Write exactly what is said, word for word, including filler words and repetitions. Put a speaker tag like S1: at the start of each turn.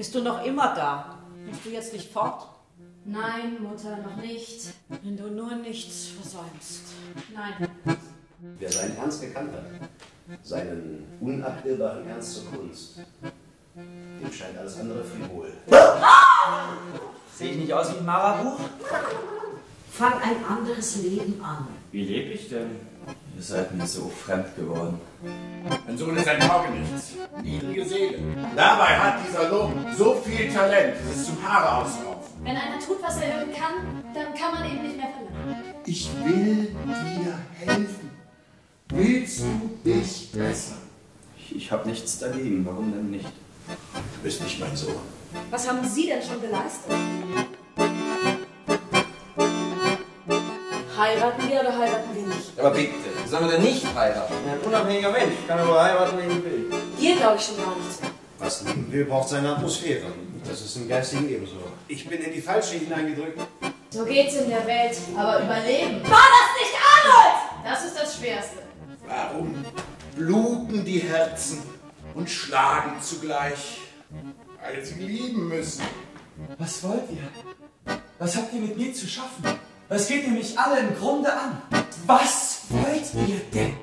S1: Bist du noch immer da? Bist du jetzt nicht fort?
S2: Nein, Mutter, noch nicht.
S1: Wenn du nur nichts versäumst.
S2: Nein.
S3: Wer seinen Ernst gekannt hat, seinen unabdilbaren Ernst zur Kunst, dem scheint alles andere frivol.
S4: Sehe ich nicht aus wie ein Marabu?
S1: Fang ein anderes Leben an.
S4: Wie lebe ich denn? Ihr seid mir so fremd geworden.
S5: Mein Sohn ist ein Taugenichts, niedrige Seele. Dabei hat dieser Lump so viel Talent, es ist zum Haare ausraufen.
S2: Wenn einer tut, was er irgendwie kann, dann kann man eben nicht mehr verlangen.
S5: Ich will dir helfen. Willst du dich bessern?
S4: Ich, ich habe nichts dagegen, warum denn nicht?
S5: Du bist nicht mein Sohn.
S2: Was haben Sie denn schon geleistet? Heiraten wir oder heiraten wir nicht?
S6: Aber bitte, sollen wir denn nicht heiraten? Ein unabhängiger Mensch kann aber heiraten, wenn er will.
S2: Dir glaube ich schon gar nichts mehr.
S7: Was lieben will, braucht seine Atmosphäre. Das ist im Geistigen ebenso. Ich bin in die falsche hineingedrückt.
S2: So geht's in der Welt, aber überleben. War das nicht Arnold? Das ist das Schwerste.
S5: Warum bluten die Herzen und schlagen zugleich? Weil sie lieben müssen.
S8: Was wollt ihr? Was habt ihr mit mir zu schaffen? Was geht ihr mich alle im Grunde an? Was wollt ihr denn?